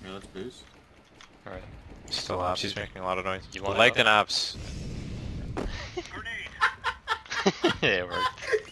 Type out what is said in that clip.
Okay, let's boost. Alright. Still up. She's making a lot of noise. You want Like the naps. Yeah, it worked.